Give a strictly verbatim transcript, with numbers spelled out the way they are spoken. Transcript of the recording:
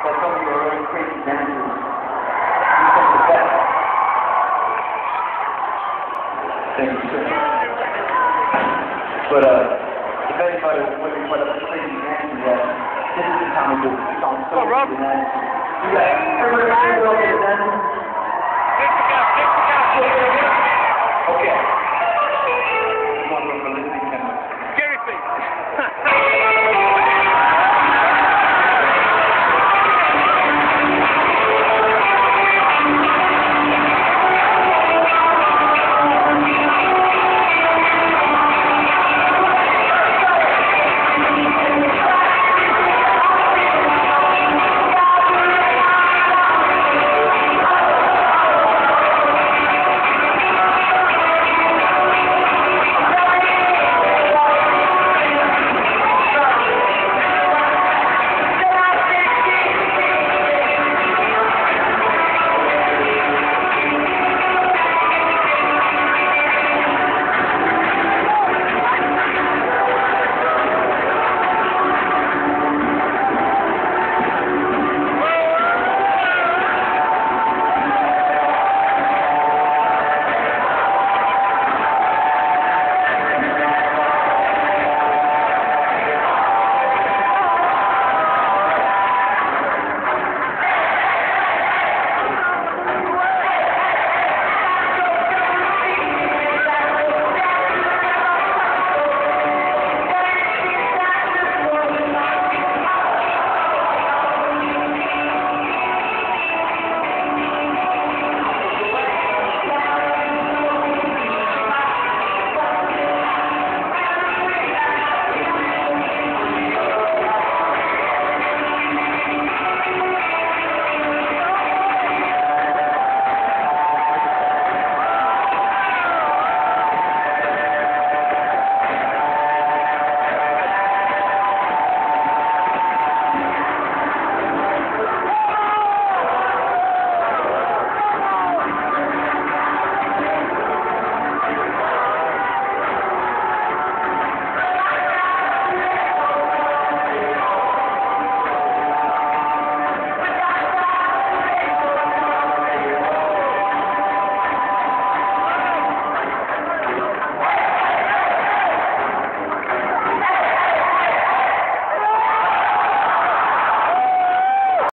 that some of you are really crazy dancers. You're some of the best. Thank you, sir. But, uh, if anybody was wondering what a crazy dancer is, this is the time to do it. It's on so Rob. You got everybody ready to go get a dancer? Okay. Come on, from the listening camera. Scary face.